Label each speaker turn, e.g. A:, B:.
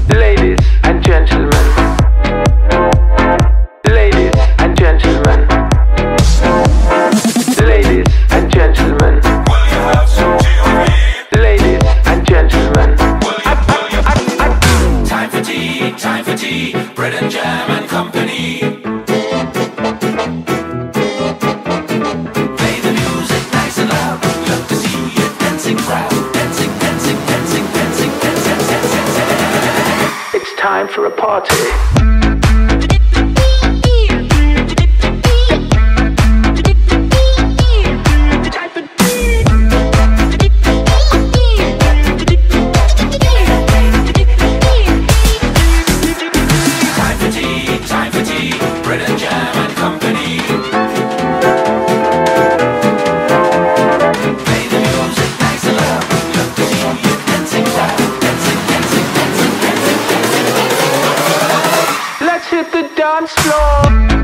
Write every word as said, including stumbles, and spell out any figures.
A: Ladies and gentlemen, ladies and gentlemen, ladies and gentlemen,
B: Will you have some G O V?
A: ladies and gentlemen.
B: Will you, will you, will you? Time for tea, time for tea, bread and jam and company. Play the music nice and loud. Love to see you dancing crowd. Dancing, dancing, dancing, dancing, dancing, dancing, dancing.
A: It's time for a party.
B: Time for tea, time for tea, bread and jam and company. Play the music nice and loud. Love to see you dancing crowd. Dancing, dancing, dancing, dancing, dancing.
A: Let's hit the dance floor.